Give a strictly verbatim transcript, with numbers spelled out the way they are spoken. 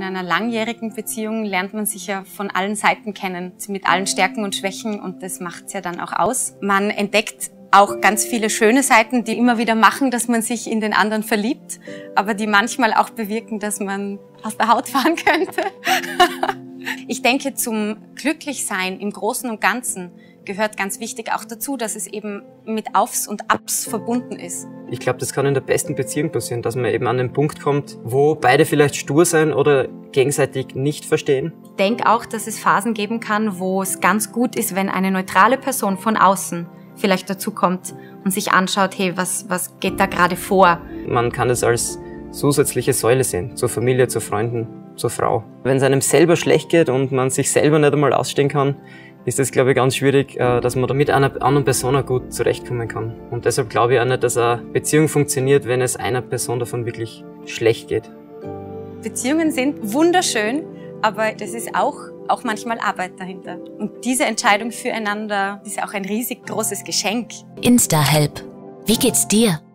einer langjährigen Beziehung lernt man sich ja von allen Seiten kennen, mit allen Stärken und Schwächen, und das macht's ja dann auch aus. Man entdeckt auch ganz viele schöne Seiten, die immer wieder machen, dass man sich in den anderen verliebt, aber die manchmal auch bewirken, dass man aus der Haut fahren könnte. Ich denke, zum Glücklichsein im Großen und Ganzen gehört ganz wichtig auch dazu, dass es eben mit Aufs und Abs verbunden ist. Ich glaube, das kann in der besten Beziehung passieren, dass man eben an den Punkt kommt, wo beide vielleicht stur sein oder gegenseitig nicht verstehen. Ich denke auch, dass es Phasen geben kann, wo es ganz gut ist, wenn eine neutrale Person von außen vielleicht dazu kommt und sich anschaut, hey, was, was geht da gerade vor? Man kann es als zusätzliche Säule sehen, zur Familie, zu Freunden, zur Frau. Wenn es einem selber schlecht geht und man sich selber nicht einmal ausstehen kann, ist es, glaube ich, ganz schwierig, dass man da mit einer anderen Person auch gut zurechtkommen kann. Und deshalb glaube ich auch nicht, dass eine Beziehung funktioniert, wenn es einer Person davon wirklich schlecht geht. Beziehungen sind wunderschön, aber das ist auch, auch manchmal Arbeit dahinter. Und diese Entscheidung füreinander ist auch ein riesig großes Geschenk. InstaHelp. Wie geht's dir?